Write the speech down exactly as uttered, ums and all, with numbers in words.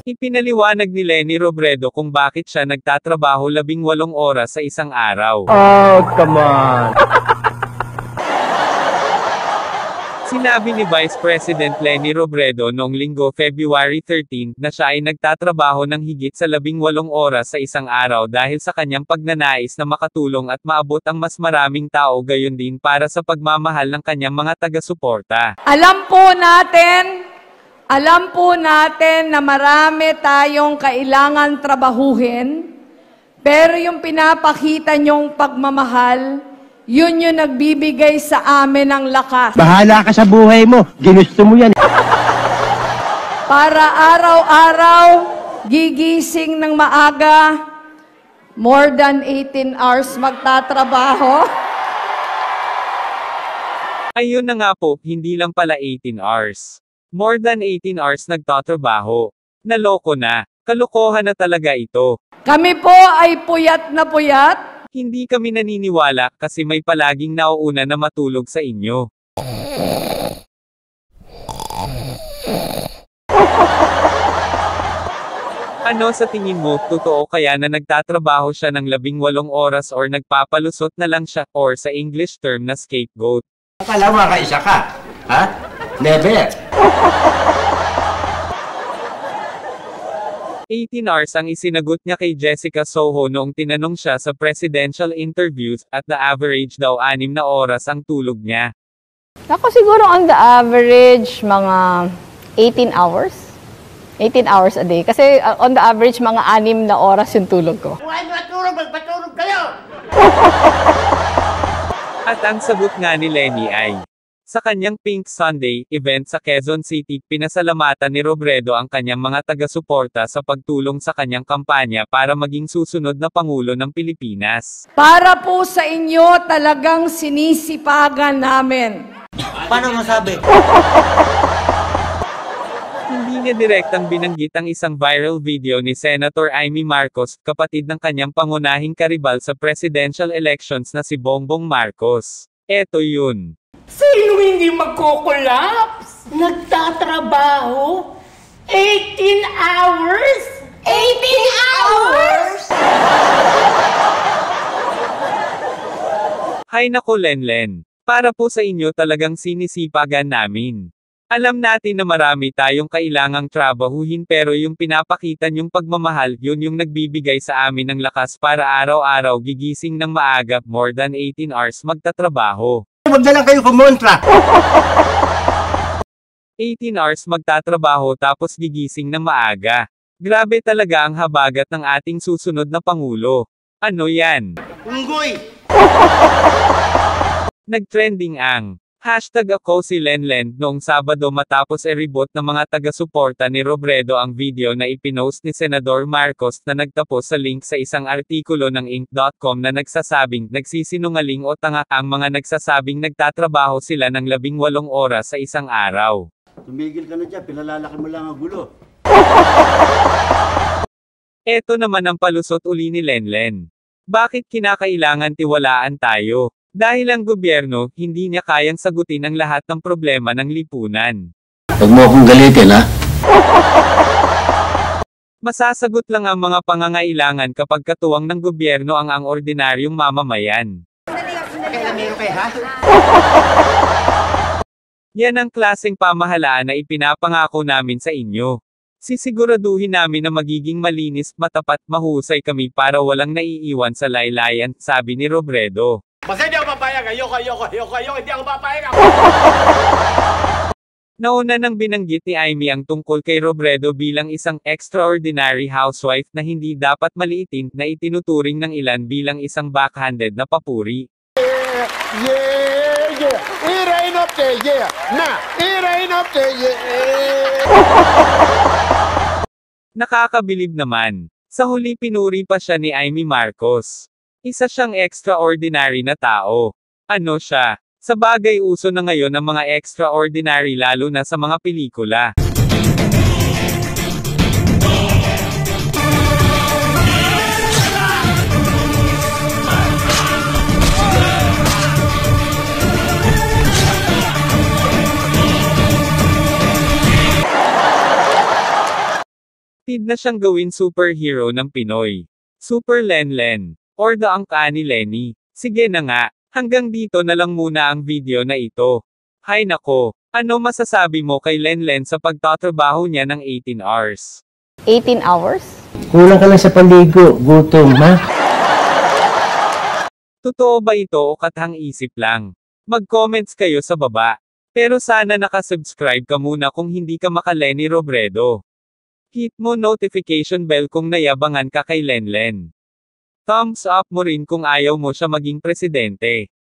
Ipinaliwanag ni Leni Rebredo kung bakit siya nagtatrabaho labing walong oras sa isang araw. Oh, come on! Sinabi ni Vice President Leni Rebredo noong Linggo February thirteenth na siya ay nagtatrabaho ng higit sa labing walong oras sa isang araw dahil sa kanyang pagnanais na makatulong at maabot ang mas maraming tao gayon din para sa pagmamahal ng kanyang mga taga-suporta. Alam po natin, alam po natin na marami tayong kailangan trabahuhin, pero yung pinapakita niyong pagmamahal, yun yung nagbibigay sa amin ng lakas. Bahala ka sa buhay mo. Ginusto mo yan. Para araw-araw, gigising ng maaga, more than eighteen hours magtatrabaho. Ayun na nga po, hindi lang pala eighteen hours. More than eighteen hours nagtatrabaho. Naloko na. Kalokohan na talaga ito. Kami po ay puyat na puyat. Hindi kami naniniwala kasi may palaging nauuna na matulog sa inyo. Ano sa tingin mo, totoo kaya na nagtatrabaho siya ng labing walong oras or nagpapalusot na lang siya, or sa English term na scapegoat? Akala mo makaisa ka? Ha? Never! eighteen hours ang isinagot niya kay Jessica Soho noong tinanong siya sa presidential interviews, at the average daw anim na oras ang tulog niya. Ako siguro on the average mga eighteen hours. eighteen hours a day. Kasi uh, on the average mga anim na oras yung tulog ko. Huwag matulog, magpatulog kayo! At ang sagot nga ni Leni ay, sa kanyang Pink Sunday event sa Quezon City, pinasalamatan ni Rebredo ang kanyang mga taga-suporta sa pagtulong sa kanyang kampanya para maging susunod na Pangulo ng Pilipinas. Para po sa inyo talagang sinisipagan namin. Paano masabi? Hindi niya direktang binanggit ang isang viral video ni Senator Amy Marcos, kapatid ng kanyang pangunahing karibal sa presidential elections na si Bongbong Marcos. Eto yun. Sino hindi magko-collapse? Nagtatrabaho? eighteen hours? eighteen hours? Hay nako Lenlen. Para po sa inyo talagang sinisipagan namin. Alam natin na marami tayong kailangang trabahuhin pero yung pinapakita niyong pagmamahal, yun yung nagbibigay sa amin ng lakas para araw-araw gigising ng maaga, more than eighteen hours magtatrabaho. Huwag na lang kayo kumontra! eighteen hours magtatrabaho tapos gigising ng maaga. Grabe talaga ang habagat ng ating susunod na Pangulo. Ano yan? Unggoy! Nagtrending ang hashtag ako si Lenlen noong Sabado matapos e-reboot ng mga taga-suporta ni Rebredo ang video na ipinost ni Senador Marcos na nagtapos sa link sa isang artikulo ng ink dot com na nagsasabing nagsisinungaling o tanga ang mga nagsasabing nagtatrabaho sila ng labing walong oras sa isang araw. Tumigil ka na dyan, pinalalaki mo lang ang gulo. Eto naman ang palusot uli ni Lenlen. Bakit kinakailangan tiwalaan tayo? Dahil ang gobyerno, hindi niya kayang sagutin ang lahat ng problema ng lipunan. Huwag mo akong galitin, ha? Masasagot lang ang mga pangangailangan kapag katuwang ng gobyerno ang ang ordinaryong mamamayan. Yan ang klaseng pamahalaan na ipinapangako namin sa inyo. Sisiguraduhin namin na magiging malinis, matapat, mahusay kami para walang naiiwan sa laylayan, sabi ni Rebredo. Basta hindi ako papayag, ayoko, ayoko, ayoko, ayoko, hindi ako papayag ako. Nauna nang binanggit ni Amy ang tungkol kay Rebredo bilang isang extraordinary housewife na hindi dapat maliitin, na itinuturing ng ilan bilang isang backhanded na papuri. Yeah, yeah, yeah. It ain't up there, yeah. Nah, it ain't up there, yeah. Nakakabilib naman. Sa huli pinuri pa siya ni Amy Marcos. Isa siyang extraordinary na tao. Ano siya? Sa bagay uso na ngayon ang mga extraordinary lalo na sa mga pelikula. Need na siyang gawin superhero ng Pinoy. Super Lenlen. Or the angka ni Leni. Sige na nga, hanggang dito na lang muna ang video na ito. Hay nako, ano masasabi mo kay Lenlen sa pagtatrabaho niya ng eighteen hours? eighteen hours? Kulang ka lang sa paligo, gutom, ha? Totoo ba ito o kathang isip lang? Mag-comments kayo sa baba. Pero sana nakasubscribe ka muna kung hindi ka maka-Leni Rebredo. Hit mo notification bell kung nayabangan ka kay Lenlen. Thumbs up mo rin kung ayaw mo siya maging presidente.